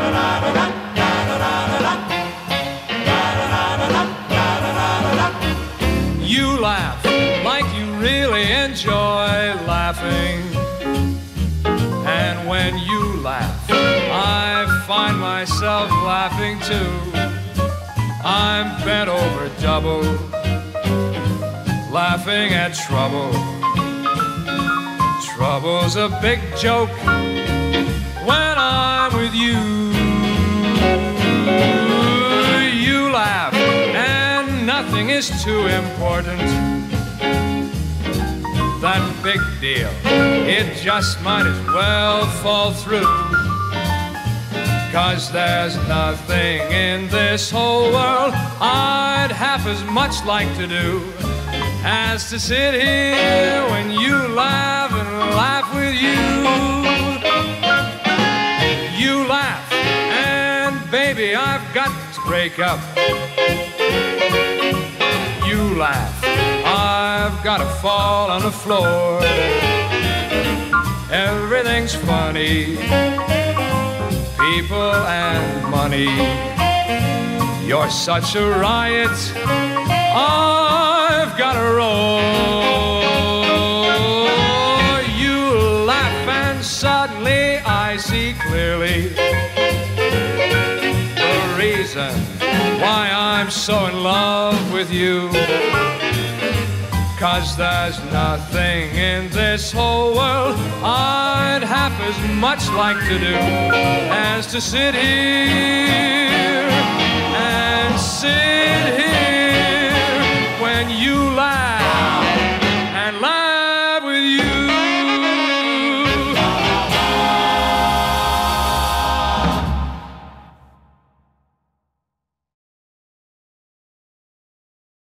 You laugh like you really enjoy laughing. And when you laugh, I find myself laughing too. I'm bent over double, laughing at trouble. Trouble's a big joke when I'm with you. You laugh and nothing is too important. That big deal, it just might as well fall through. 'Cause there's nothing in this whole world I'd half as much like to do as to sit here when you laugh and laugh with you. You laugh and baby I've got to break up. You laugh, I've got to fall on the floor. Everything's funny, people and money. You're such a riot, I've got to roll. You laugh and suddenly I see clearly the reason why I'm so in love with you. 'Cause there's nothing in this whole world I'd half as much like to do as to sit here and sing.